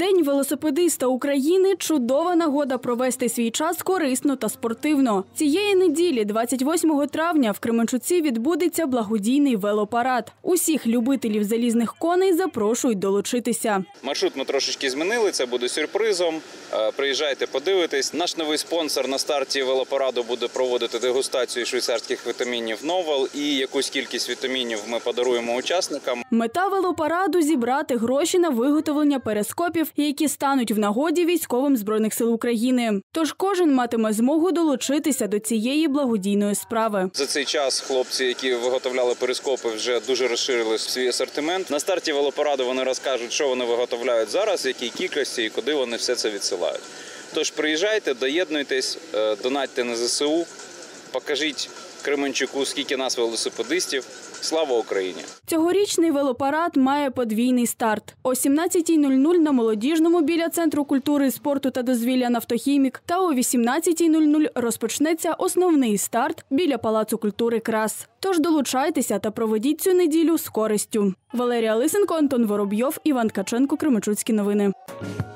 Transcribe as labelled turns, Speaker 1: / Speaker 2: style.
Speaker 1: День велосипедиста України – чудова нагода провести свій час корисно та спортивно. Цієї неділі, 28 травня, в Кременчуці відбудеться благодійний велопарад. Усіх любителів залізних коней запрошують долучитися.
Speaker 2: Маршрут ми трошечки змінили, це буде сюрпризом. Приїжджайте, подивитесь. Наш новий спонсор на старті велопараду буде проводити дегустацію швейцарських вітамінів «Новал» і якусь кількість вітамінів ми подаруємо учасникам.
Speaker 1: Мета велопараду – зібрати гроші на виготовлення перископів, які стануть в нагоді військовим Збройних сил України. Тож кожен матиме змогу долучитися до цієї благодійної справи.
Speaker 2: За цей час хлопці, які виготовляли перископи, вже дуже розширили свій асортимент. На старті велопараду вони розкажуть, що вони виготовляють зараз, в якій кількості і куди вони все це відсилають. Тож приїжджайте, доєднуйтесь, донатьте на ЗСУ, покажіть Кременчуку, скільки нас велосипедистів. Слава Україні!
Speaker 1: Цьогорічний велопарад має подвійний старт. О 17:00 на Молодіжному біля Центру культури, спорту та дозвілля «Нафтохімік» та о 18:00 розпочнеться основний старт біля Палацу культури «Крас». Тож долучайтеся та проведіть цю неділю з користю. Валерія Лисенко, Антон Воробйов, Іван Ткаченко, Кременчуцькі новини.